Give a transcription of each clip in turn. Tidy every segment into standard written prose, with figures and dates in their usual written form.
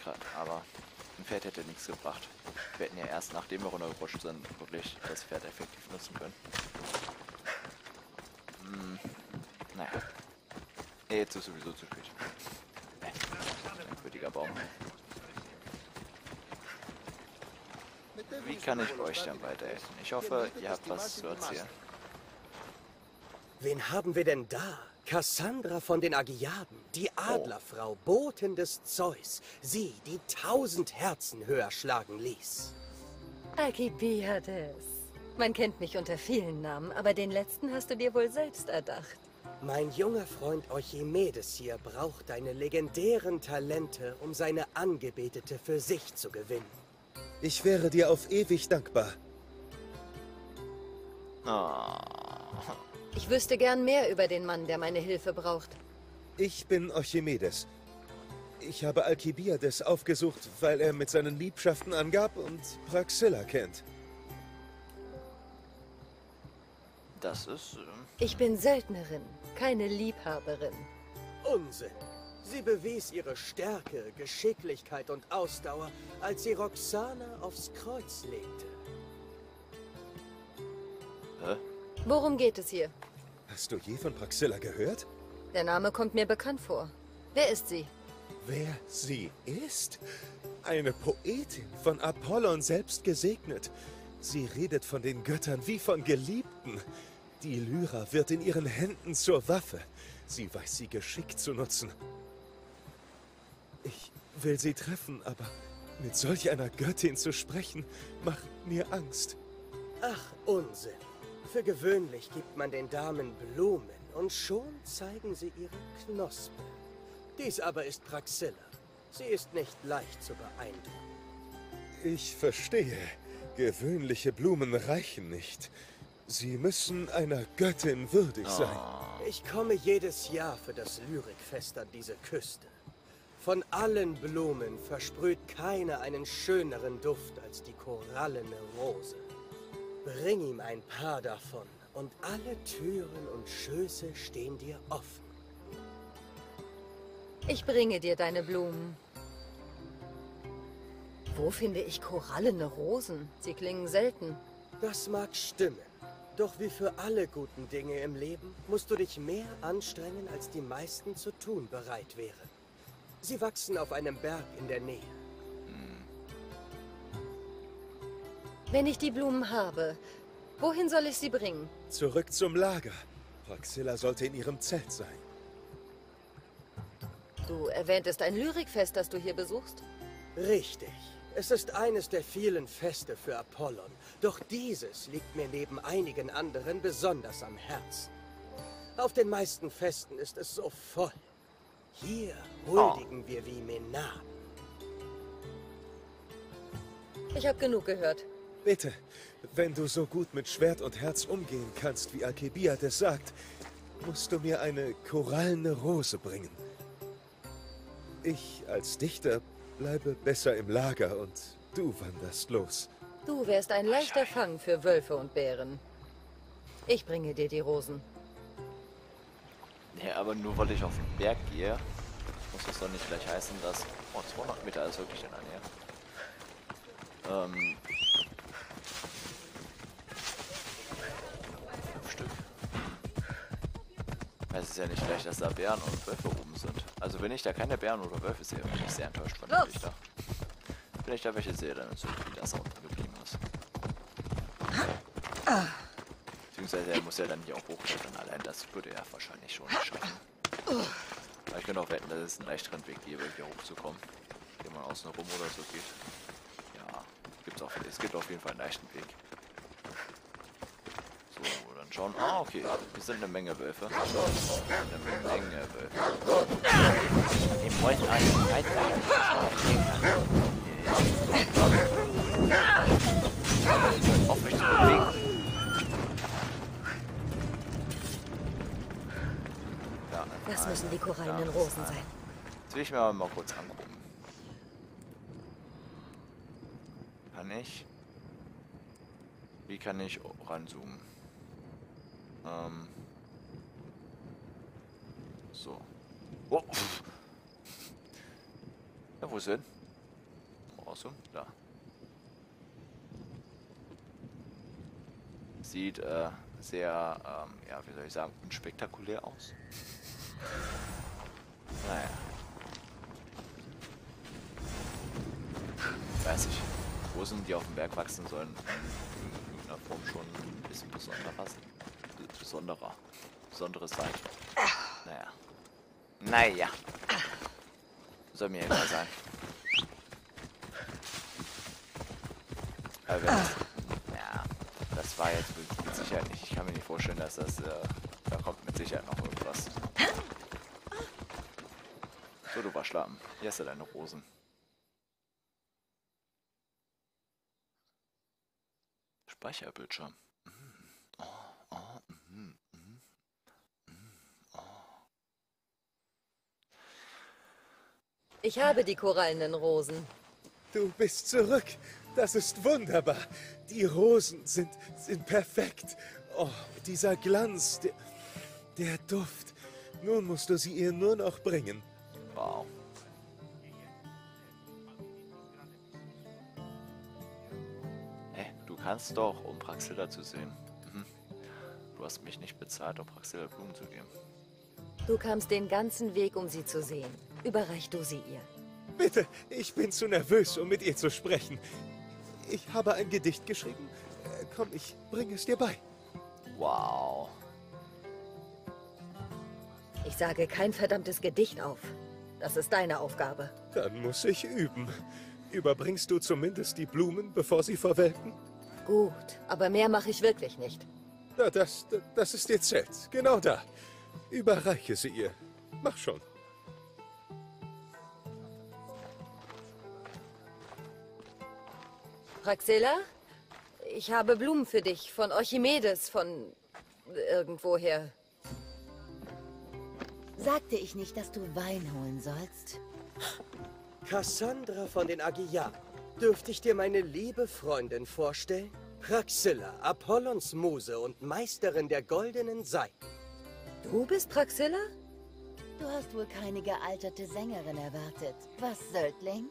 gerade, aber ein Pferd hätte nichts gebracht. Wir hätten ja erst nachdem wir runtergerutscht sind, wirklich das Pferd effektiv nutzen können. Naja. Jetzt ist sowieso zu spät. Merkwürdiger Baum. Wie kann ich euch denn weiterhelfen? Ich hoffe, ihr habt was zu erzählen. Wen haben wir denn da? Cassandra von den Agiaden, die Adlerfrau, Botin des Zeus. Sie, die 1000 Herzen höher schlagen ließ. Alkibiades. Man kennt mich unter vielen Namen, aber den letzten hast du dir wohl selbst erdacht. Mein junger Freund Euchimedes hier braucht deine legendären Talente, um seine Angebetete für sich zu gewinnen. Ich wäre dir auf ewig dankbar. Ich wüsste gern mehr über den Mann, der meine Hilfe braucht. Ich bin Euchimedes. Ich habe Alkibiades aufgesucht, weil er mit seinen Liebschaften angab und Praxilla kennt. Das ist... Ich bin Söldnerin, keine Liebhaberin. Unsinn. Sie bewies ihre Stärke, Geschicklichkeit und Ausdauer, als sie Roxana aufs Kreuz legte. Hä? Worum geht es hier? Hast du je von Praxilla gehört? Der Name kommt mir bekannt vor. Wer ist sie? Wer sie ist? Eine Poetin, von Apollon selbst gesegnet. Sie redet von den Göttern wie von Geliebten. Die Lyra wird in ihren Händen zur Waffe. Sie weiß sie geschickt zu nutzen. Ich will sie treffen, aber mit solch einer Göttin zu sprechen, macht mir Angst. Ach, Unsinn. Für gewöhnlich gibt man den Damen Blumen und schon zeigen sie ihre Knospe. Dies aber ist Praxilla. Sie ist nicht leicht zu beeindrucken. Ich verstehe. Gewöhnliche Blumen reichen nicht. Sie müssen einer Göttin würdig sein. Ich komme jedes Jahr für das Lyrikfest an diese Küste. Von allen Blumen versprüht keine einen schöneren Duft als die korallene Rose. Bring ihm ein paar davon und alle Türen und Schöße stehen dir offen. Ich bringe dir deine Blumen. Wo finde ich korallene Rosen? Sie klingen selten. Das mag stimmen. Doch wie für alle guten Dinge im Leben musst du dich mehr anstrengen, als die meisten zu tun bereit wären. Sie wachsen auf einem Berg in der Nähe. Wenn ich die Blumen habe, wohin soll ich sie bringen? Zurück zum Lager. Praxilla sollte in ihrem Zelt sein. Du erwähntest ein Lyrikfest, das du hier besuchst? Richtig. Es ist eines der vielen Feste für Apollon. Doch dieses liegt mir neben einigen anderen besonders am Herzen. Auf den meisten Festen ist es so voll. Hier huldigen wir wie Menaden. Ich habe genug gehört. Bitte, wenn du so gut mit Schwert und Herz umgehen kannst, wie Alkibiades sagt, musst du mir eine korallene Rose bringen. Ich als Dichter bleibe besser im Lager und du wanderst los. Du wärst ein leichter Fang für Wölfe und Bären. Ich bringe dir die Rosen. Ja, aber nur weil ich auf den Berg gehe, muss das doch nicht gleich heißen, dass... Oh, 200 Meter ist wirklich in der Nähe. 5 Stück. Es ist ja nicht gleich, dass da Bären und Wölfe oben sind. Also wenn ich da keine Bären oder Wölfe sehe, bin ich sehr enttäuscht von dem Dichter. Wenn ich da welche sehe, dann ist irgendwie das auch unten geblieben ist. Beziehungsweise er muss ja dann hier auch hochklettern. Allein das würde er wahrscheinlich schon nicht schaffen. Aber ich kann auch wetten, dass es einen leichteren Weg gäbe, hier hochzukommen. Den man außen rum oder so geht. Ja, es gibt auf jeden Fall einen leichten Weg. So, dann schauen. Ah, okay. Wir sind eine Menge Wölfe. Eine Menge Wölfe. Ich wollte einen weiter. Auf mich zu bewegen. Ja, Das müssen die korallenen Rosen sein. Jetzt will ich mir aber mal kurz angucken. Kann ich? Wie kann ich ranzoomen? So. Oh. Ja, wo ist denn? Ausung? Da. Sieht sehr, ja, wie soll ich sagen, unspektakulär aus. Naja. Weiß ich. Rosen, die auf dem Berg wachsen sollen, in irgendeiner Form schon ein bisschen besonderes sein. Naja. Naja. Soll mir egal sein. Aber wenn das, ja, das war jetzt mit Sicherheit nicht. Ich kann mir nicht vorstellen, dass das, da kommt mit Sicherheit noch irgendwas. So, du Waschlappen. Hier hast du deine Rosen. Speicherbildschirm. Ich habe die korallenen Rosen. Du bist zurück. Das ist wunderbar. Die Rosen sind perfekt. Oh, dieser Glanz, der Duft. Nun musst du sie ihr nur noch bringen. Wow. Hey, du kannst doch, um Praxilla zu sehen. Du hast mich nicht bezahlt, um Praxilla Blumen zu geben. Du kamst den ganzen Weg, um sie zu sehen. Überreich du sie ihr. Bitte, ich bin zu nervös, um mit ihr zu sprechen. Ich habe ein Gedicht geschrieben. Komm, ich bringe es dir bei. Wow. Ich sage kein verdammtes Gedicht auf. Das ist deine Aufgabe. Dann muss ich üben. Überbringst du zumindest die Blumen, bevor sie verwelken? Gut, aber mehr mache ich wirklich nicht. Na, das ist ihr Zelt. Genau da. Überreiche sie ihr. Mach schon. Praxilla, ich habe Blumen für dich von Archimedes, von irgendwoher. Sagte ich nicht, dass du Wein holen sollst? Cassandra von den Agiaten. Dürfte ich dir meine liebe Freundin vorstellen? Praxilla, Apollons Muse und Meisterin der goldenen Saiten. Du bist Praxilla? Du hast wohl keine gealterte Sängerin erwartet. Was, Söldling?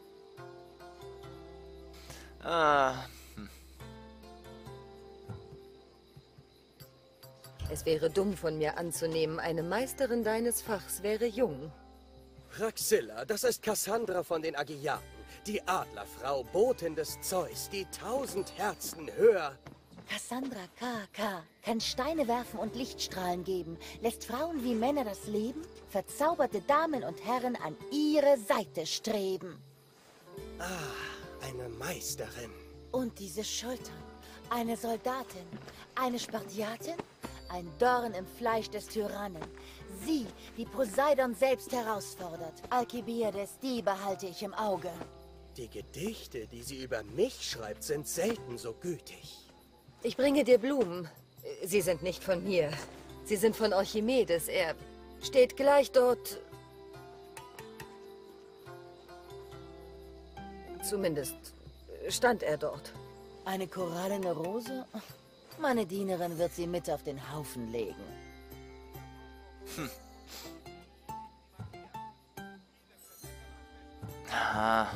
Es wäre dumm von mir anzunehmen, eine Meisterin deines Fachs wäre jung. Praxilla, das ist Cassandra von den Agiaten, die Adlerfrau, Botin des Zeus, die 1000 Herzen höher. Cassandra K.K. kann Steine werfen und Lichtstrahlen geben, lässt Frauen wie Männer das Leben, verzauberte Damen und Herren an ihre Seite streben. Ah, eine Meisterin. Und diese Schultern. Eine Soldatin, eine Spartiatin, ein Dorn im Fleisch des Tyrannen. Sie, die Poseidon selbst herausfordert. Alkibiades, die behalte ich im Auge. Die Gedichte, die sie über mich schreibt, sind selten so gütig. Ich bringe dir Blumen. Sie sind nicht von mir. Sie sind von Archimedes. Er steht gleich dort. Zumindest stand er dort. Eine korallene Rose? Meine Dienerin wird sie mit auf den Haufen legen. Ah.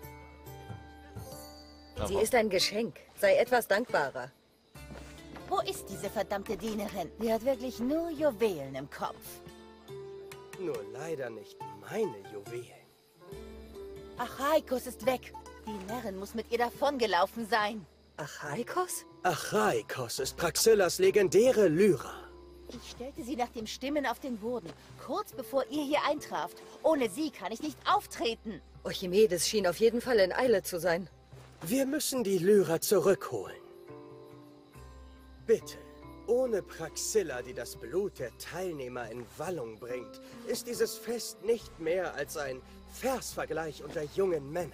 Sie ist ein Geschenk. Sei etwas dankbarer. Wo ist diese verdammte Dienerin? Sie hat wirklich nur Juwelen im Kopf. Nur leider nicht meine Juwelen. Achaikos ist weg. Die Närrin muss mit ihr davongelaufen sein. Achaikos? Achaikos ist Praxillas legendäre Lyra. Ich stellte sie nach dem Stimmen auf den Boden, kurz bevor ihr hier eintraft. Ohne sie kann ich nicht auftreten. Archimedes schien auf jeden Fall in Eile zu sein. Wir müssen die Lyra zurückholen. Bitte, ohne Praxilla, die das Blut der Teilnehmer in Wallung bringt, ist dieses Fest nicht mehr als ein Versvergleich unter jungen Männern.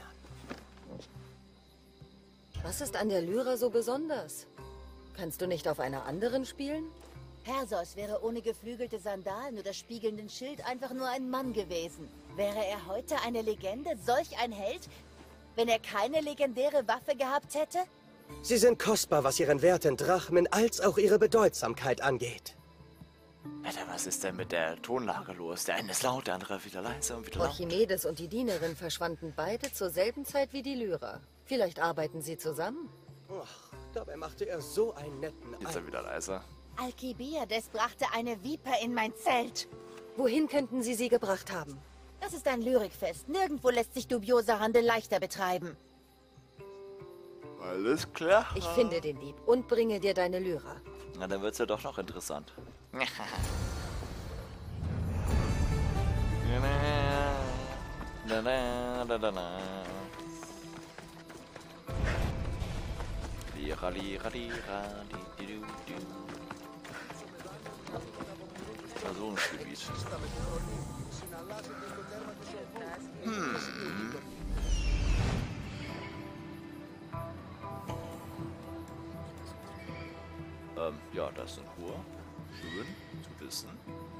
Was ist an der Lyra so besonders? Kannst du nicht auf einer anderen spielen? Perseus wäre ohne geflügelte Sandalen oder spiegelnden Schild einfach nur ein Mann gewesen. Wäre er heute eine Legende, solch ein Held, wenn er keine legendäre Waffe gehabt hätte? Sie sind kostbar, was ihren Wert in Drachmen als auch ihre Bedeutsamkeit angeht. Alter, was ist denn mit der Tonlage los? Der eine ist laut, der andere wieder leise und wieder laut. Archimedes und die Dienerin verschwanden beide zur selben Zeit wie die Lyra. Vielleicht arbeiten sie zusammen? Ach, dabei machte er so einen netten Jetzt ist er wieder leise. Alkibiades brachte eine Viper in mein Zelt. Wohin könnten sie sie gebracht haben? Das ist ein Lyrikfest. Nirgendwo lässt sich dubioser Handel leichter betreiben. Alles klar. Ich finde den Dieb und bringe dir deine Lyra. Na, dann wird's ja doch noch interessant. Lira, lira, lira, di, di, du, du. Versuchungsgebiet. Ja, das sind Ruhe. Schön zu wissen.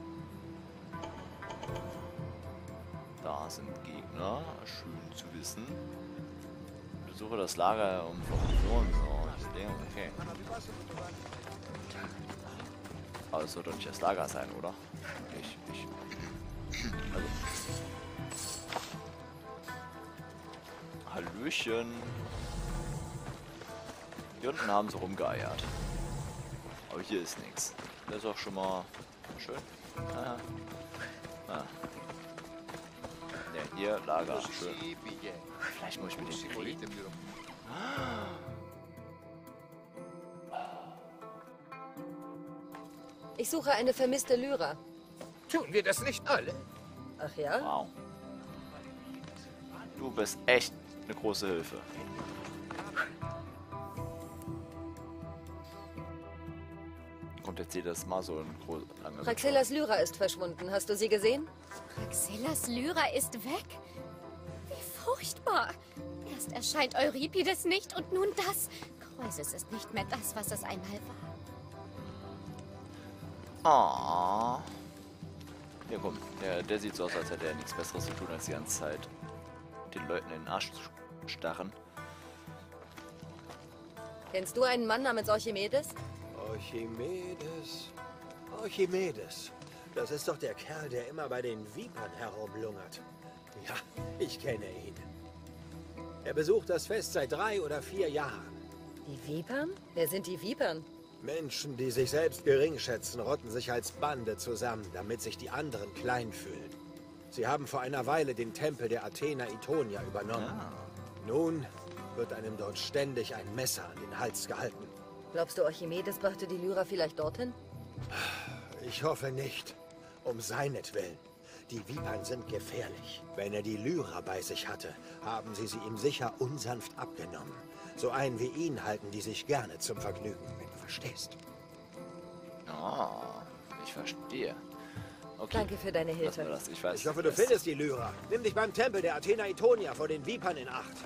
Da sind Gegner. Schön zu wissen. Besuche das Lager um Informationen. So, okay. Aber es soll doch nicht das Lager sein, oder? Also. Hallöchen. Hier unten haben sie rumgeeiert. Aber hier ist nichts. Das ist auch schon mal schön. Ja, hier Lager. Schön. Vielleicht muss ich mit dem reden. Ich suche eine vermisste Lyra. Tun wir das nicht alle? Ach ja? Wow. Du bist echt eine große Hilfe. Kommt jetzt jedes Mal so ein langer Praxillas Lyra ist verschwunden. Hast du sie gesehen? Praxillas Lyra ist weg? Wie furchtbar. Erst erscheint Euripides nicht und nun das. Kreuses ist nicht mehr das, was es einmal war. Ah. Ja, komm. Der sieht so aus, als hätte er nichts Besseres zu tun, als die ganze Zeit den Leuten in den Arsch zu starren. Kennst du einen Mann namens Archimedes? Archimedes. Archimedes. Das ist doch der Kerl, der immer bei den Vipern herumlungert. Ja, ich kenne ihn. Er besucht das Fest seit 3 oder 4 Jahren. Die Vipern? Wer sind die Vipern? Menschen, die sich selbst gering schätzen, rotten sich als Bande zusammen, damit sich die anderen klein fühlen. Sie haben vor einer Weile den Tempel der Athena Itonia übernommen. Nun wird einem dort ständig ein Messer an den Hals gehalten. Glaubst du, Archimedes brachte die Lyra vielleicht dorthin? Ich hoffe nicht. Um seinetwillen. Die Vipern sind gefährlich. Wenn er die Lyra bei sich hatte, haben sie ihm sicher unsanft abgenommen. So einen wie ihn halten die sich gerne zum Vergnügen, wenn du verstehst. Ah, ich verstehe. Okay. Danke für deine Lassen wir Hilfe. das. Ich weiß. Ich hoffe, du findest die Lyra. Nimm dich beim Tempel der Athena Itonia vor den Vipern in Acht.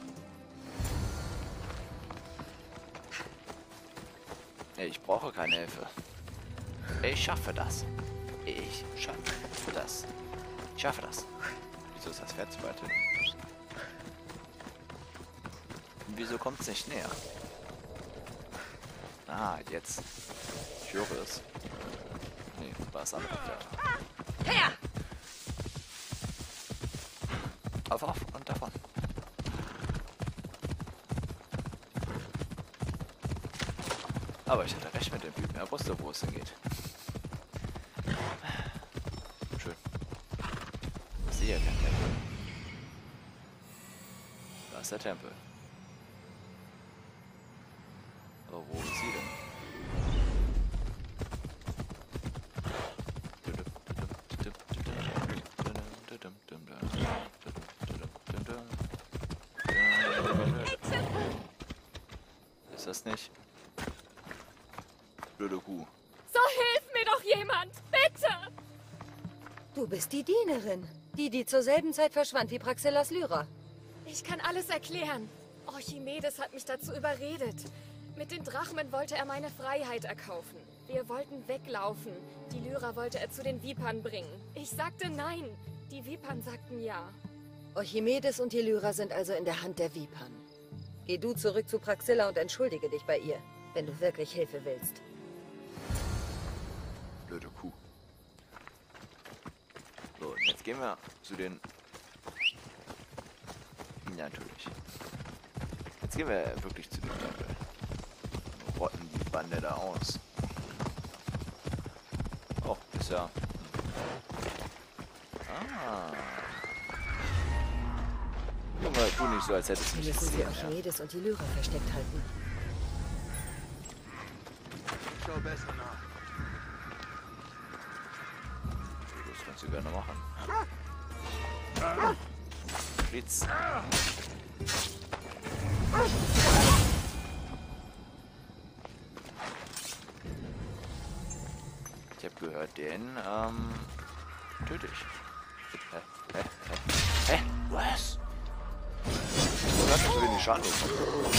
Ich brauche keine Hilfe. Ich schaffe das. Ich schaffe das. Ich schaffe das. Wieso ist das Pferd zu weit hin? Und wieso kommt es nicht näher? Ah, jetzt. Ich höre es. Nee, war das andere Pferd. Her! Auf und davon. Aber ich hatte recht mit dem Typen. Er wusste, wo es hingeht. Schön. Ich sehe kein Tempel. Da ist der Tempel. Aber wo ist sie denn? Ist das nicht? Blöde Kuh. So hilf mir doch jemand, bitte! Du bist die Dienerin. Die zur selben Zeit verschwand wie Praxillas Lyra. Ich kann alles erklären. Archimedes hat mich dazu überredet. Mit den Drachmen wollte er meine Freiheit erkaufen. Wir wollten weglaufen. Die Lyra wollte er zu den Vipern bringen. Ich sagte nein. Die Vipern sagten ja. Archimedes und die Lyra sind also in der Hand der Vipern. Geh du zurück zu Praxilla und entschuldige dich bei ihr, wenn du wirklich Hilfe willst. Blöde Kuh. Jetzt gehen wir zu den... Ja, natürlich. Jetzt gehen wir wirklich zu dem Tempel. Rotten die Bande da aus. Oh, ist ja... Ah. Junge, tu nicht so, als hättest du Wir mich müssen sie gesehen. Ja. Archimedes und die Lyra versteckt halten. Schau besser nach. Das kannst du gerne machen. Blitz. Ich habe gehört, den, töte ich. Hä? Was? Du hast so wenig Schaden bekommen.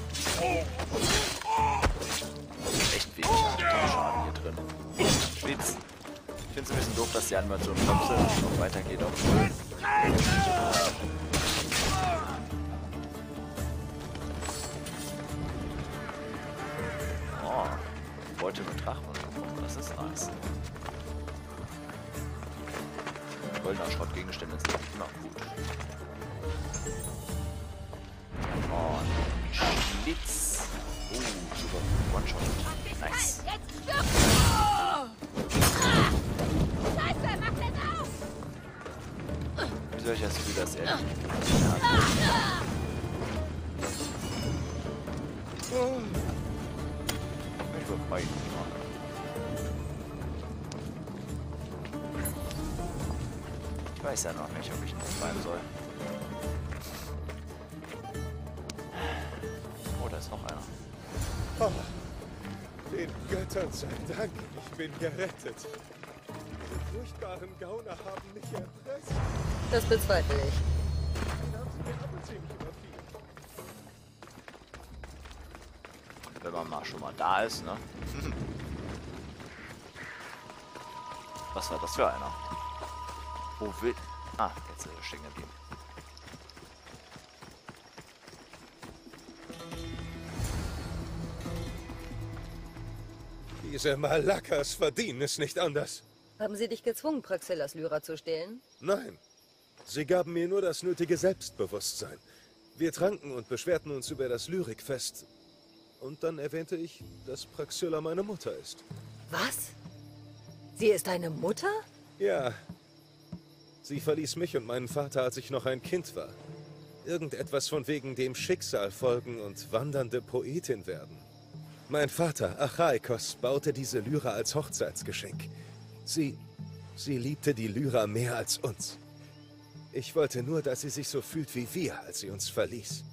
Echt wenig Schaden hier drin. Schlitz. Ich finde es ein bisschen doof, dass die Animation noch weitergeht. Oh, wollte mit Drachen bekommen. Das ist nice. Goldener Schrottgegenstände sind immer gut. Und Schlitz. Oh, super. One-Shot. Nice. Wieso habe ich das Gefühl, dass er... Ich würde mal ihn machen. Ich weiß ja noch nicht, ob ich ihn befreien soll. Oh, da ist noch einer. Oh, den Göttern sei Dank, ich bin gerettet. Die furchtbaren Gauner haben mich erpresst. Das bezweifle ich. Dann haben sie mir Appelzähne überfielen. Wenn man mal schon mal da ist, ne? Was war das für einer? Wo will... Ah, jetzt ist er stehen geblieben. Diese Malakas verdienen es nicht anders. Haben sie dich gezwungen, Praxillas Lyra zu stehlen? Nein, sie gaben mir nur das nötige Selbstbewusstsein. Wir tranken und beschwerten uns über das Lyrikfest. Und dann erwähnte ich, dass Praxilla meine Mutter ist. Was? Sie ist deine Mutter? Ja. Sie verließ mich und meinen Vater, als ich noch ein Kind war. Irgendetwas von wegen dem Schicksal folgen und wandernde Poetin werden. Mein Vater, Achaikos, baute diese Lyra als Hochzeitsgeschenk. Sie liebte die Lyra mehr als uns. Ich wollte nur, dass sie sich so fühlt wie wir, als sie uns verließ.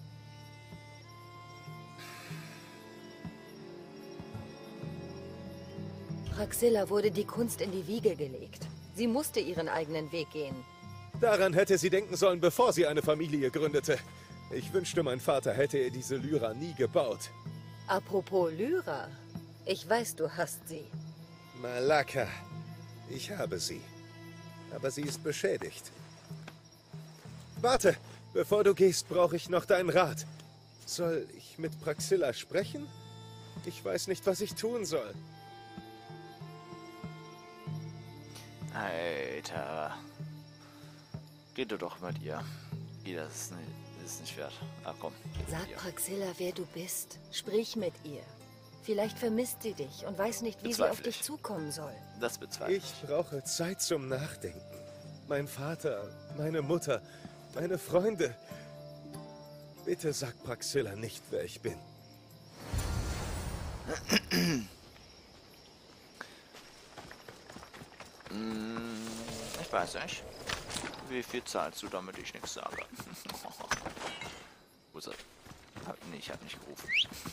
Praxilla wurde die Kunst in die Wiege gelegt. Sie musste ihren eigenen Weg gehen. Daran hätte sie denken sollen, bevor sie eine Familie gründete. Ich wünschte, mein Vater hätte ihr diese Lyra nie gebaut. Apropos Lyra. Ich weiß, du hast sie. Malaka. Ich habe sie. Aber sie ist beschädigt. Warte! Bevor du gehst, brauche ich noch deinen Rat. Soll ich mit Praxilla sprechen? Ich weiß nicht, was ich tun soll. Alter. Rede doch mit ihr. Das ist nicht wert. Ah, komm. Sag Praxilla, wer du bist. Sprich mit ihr. Vielleicht vermisst sie dich und weiß nicht, wie sie auf dich zukommen soll. Das bezweifle ich. Ich brauche Zeit zum Nachdenken. Mein Vater, meine Mutter, meine Freunde. Bitte sag Praxilla nicht, wer ich bin. Ich weiß nicht. Wie viel zahlst du, damit ich nichts sage? Wo ist er? Nee, ich habe nicht gerufen.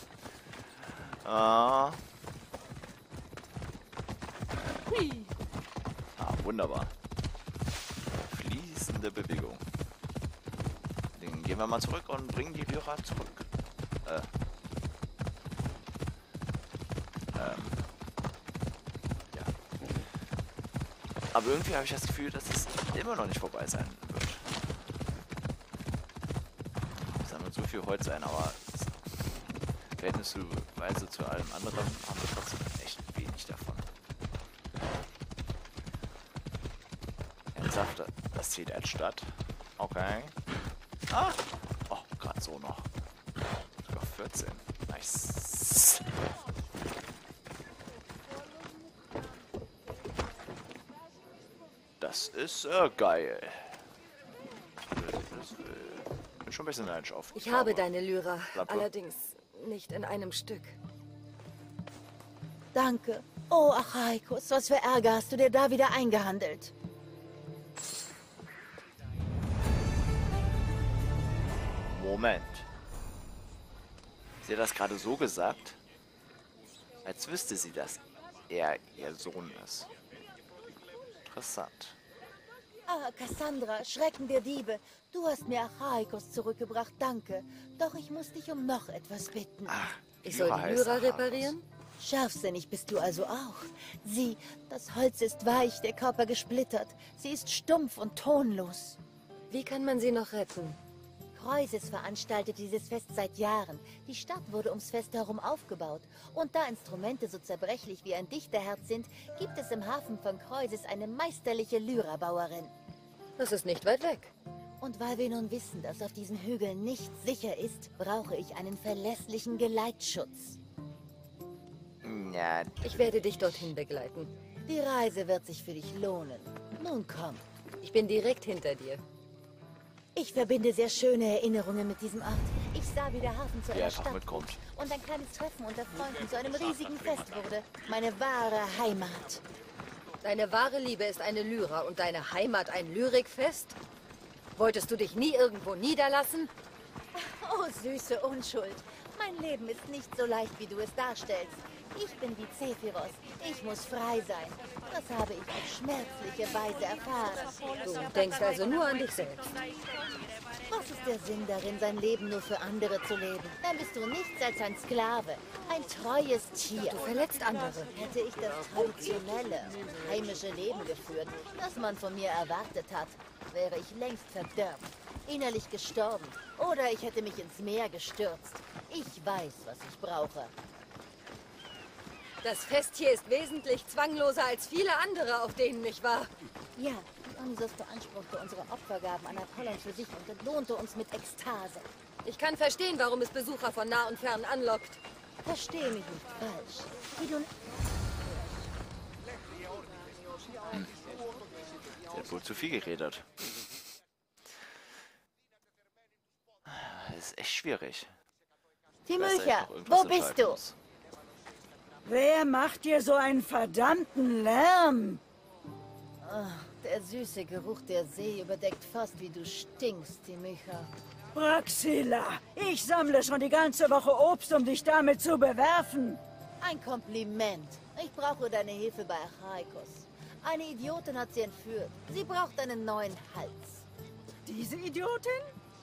Wunderbar. Fließende Bewegung. Dann gehen wir mal zurück und bringen die Lyra zurück. Ja. Aber irgendwie habe ich das Gefühl, dass es immer noch nicht vorbei sein wird. Es sammelt so viel Holz ein, aber verhältnisweise zu allem anderen haben wir trotzdem echt wenig davon. Ernsthaft, Seed Edge statt. Okay. Ah! Oh, gerade so noch. Sogar 14. Nice. Das ist geil. Bin schon ein bisschen neidisch auf. Ich habe deine Lyra, Lampe. allerdings nicht in einem Stück. Danke. Oh, Achaikos, was für Ärger hast du dir da wieder eingehandelt? Moment. Sie hat das gerade so gesagt, als wüsste sie, dass er ihr Sohn ist. Interessant. Ah, Cassandra, Schrecken der Diebe. Du hast mir Achaikos zurückgebracht, danke. Doch ich muss dich um noch etwas bitten. Ach, Ich soll die heißt Lyra Achaikos. reparieren? Scharfsinnig bist du also auch. Sieh, das Holz ist weich, der Körper gesplittert. Sie ist stumpf und tonlos. Wie kann man sie noch retten? Kreuses veranstaltet dieses Fest seit Jahren. Die Stadt wurde ums Fest herum aufgebaut. Und da Instrumente so zerbrechlich wie ein Dichterherz sind, gibt es im Hafen von Kreuses eine meisterliche Lyrabauerin. Das ist nicht weit weg. Und weil wir nun wissen, dass auf diesen Hügeln nichts sicher ist, brauche ich einen verlässlichen Geleitschutz. Ja, Ich werde dich dorthin begleiten. Die Reise wird sich für dich lohnen. Nun komm. Ich bin direkt hinter dir. Ich verbinde sehr schöne Erinnerungen mit diesem Ort. Ich sah, wie der Hafen zu Wie einer einfach Stadt mitkommt. wurde und ein kleines Treffen unter Freunden zu einem riesigen Fest wurde. Meine wahre Heimat. Deine wahre Liebe ist eine Lyra und deine Heimat ein Lyrikfest? Wolltest du dich nie irgendwo niederlassen? Oh, süße Unschuld. Mein Leben ist nicht so leicht, wie du es darstellst. Ich bin wie Zephyros. Ich muss frei sein. Das habe ich auf schmerzliche Weise erfahren. Du denkst also nur an dich selbst. Was ist der Sinn darin, sein Leben nur für andere zu leben? Dann bist du nichts als ein Sklave, ein treues Tier. Du verletzt andere. Hätte ich das traditionelle, heimische Leben geführt, das man von mir erwartet hat, wäre ich längst verdorben, innerlich gestorben. Oder ich hätte mich ins Meer gestürzt. Ich weiß, was ich brauche. Das Fest hier ist wesentlich zwangloser als viele andere, auf denen ich war. Ja, Dionysos beanspruchte unsere Opfergaben an Apollon für sich und entlohnte uns mit Ekstase. Ich kann verstehen, warum es Besucher von nah und fern anlockt. Versteh mich nicht falsch. Wie du... Sie hat wohl zu viel geredet. Das ist echt schwierig. Ich weiß, dass ich Timöcha, noch irgendwas wo bist entscheiden du? muss. Wer macht dir so einen verdammten Lärm? Der süße Geruch der See überdeckt fast, wie du stinkst, Timöcha. Praxilla, ich sammle schon die ganze Woche Obst, um dich damit zu bewerfen. Ein Kompliment. Ich brauche deine Hilfe bei Achaikos. Eine Idiotin hat sie entführt. Sie braucht einen neuen Hals. Diese Idiotin?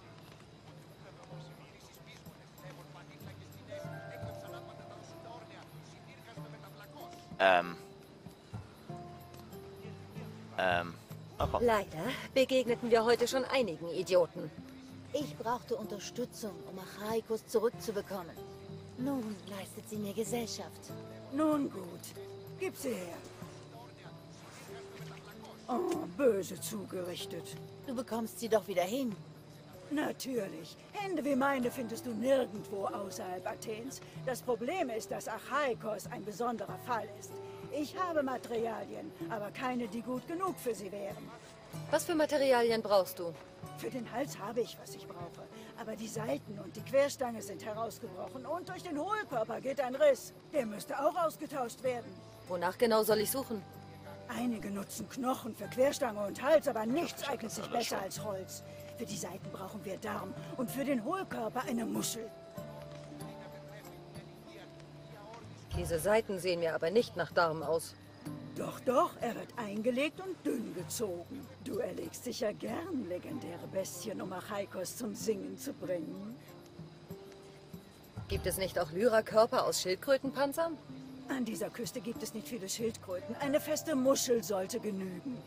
Ach komm. Leider begegneten wir heute schon einigen Idioten. Ich brauchte Unterstützung, um Achaikos zurückzubekommen. Nun leistet sie mir Gesellschaft. Nun gut, gib sie her. Oh, böse zugerichtet. Du bekommst sie doch wieder hin. Natürlich. Hände wie meine findest du nirgendwo außerhalb Athens. Das Problem ist, dass Achaikos ein besonderer Fall ist. Ich habe Materialien, aber keine, die gut genug für sie wären. Was für Materialien brauchst du? Für den Hals habe ich, was ich brauche. Aber die Seiten und die Querstange sind herausgebrochen und durch den Hohlkörper geht ein Riss. Der müsste auch ausgetauscht werden. Wonach genau soll ich suchen? Einige nutzen Knochen für Querstange und Hals, aber nichts eignet sich besser als Holz. Für die Seiten brauchen wir Darm und für den Hohlkörper eine Muschel. Diese Seiten sehen mir aber nicht nach Darm aus. Doch, doch, er wird eingelegt und dünn gezogen. Du erlegst sicher gern legendäre Bestien, um Achaikos zum Singen zu bringen. Gibt es nicht auch Lyra-Körper aus Schildkrötenpanzern? An dieser Küste gibt es nicht viele Schildkröten. Eine feste Muschel sollte genügen.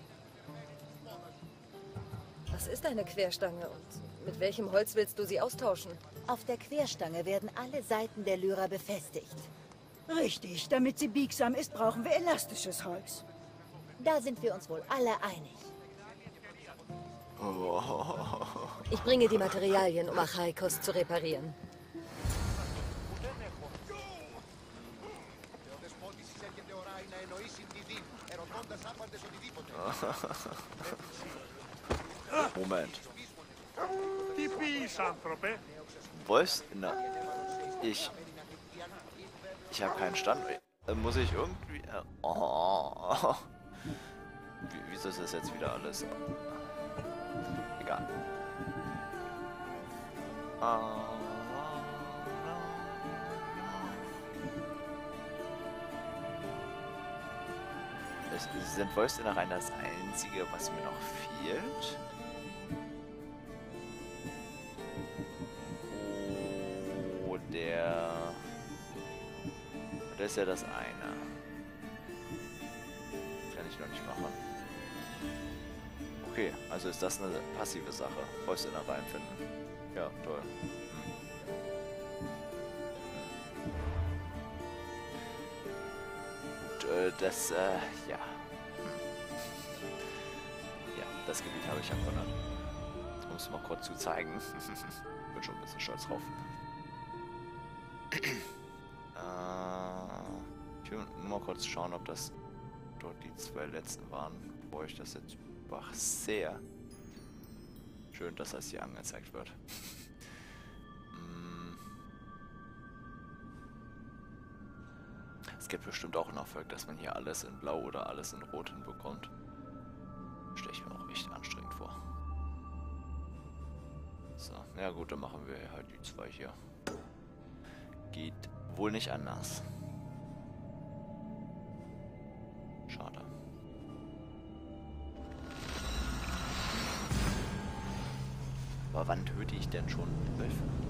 Was ist eine Querstange und mit welchem Holz willst du sie austauschen? Auf der Querstange werden alle Seiten der Lyra befestigt. Richtig, damit sie biegsam ist, brauchen wir elastisches Holz. Da sind wir uns wohl alle einig. Ich bringe die Materialien, um Achaikos zu reparieren. Moment. Τι πεις, άνθρωπε? Was? Na, ich habe keinen Stand. Muss ich irgendwie... Oh. Wieso ist das jetzt wieder alles? Egal. Sind Wolfsinnereien das Einzige, was mir noch fehlt? Oh, das ist ja das eine. Kann ich noch nicht machen. Okay, also ist das eine passive Sache. Wolfsinnereien finden. Ja, toll. Das, ja. Ja, das Gebiet habe ich erkunden. Um es mal kurz zu zeigen. Bin schon ein bisschen stolz drauf. Ich will nur mal kurz schauen, ob das dort die 2 letzten waren, bevor ich das jetzt überwache. Sehr schön, dass das hier angezeigt wird. Es gibt bestimmt auch einen Erfolg, dass man hier alles in Blau oder alles in Rot hinbekommt. Stelle ich mir auch echt anstrengend vor. So, ja gut, dann machen wir halt die 2 hier. Geht wohl nicht anders. Schade. Aber wann töte ich denn schon Wölfe?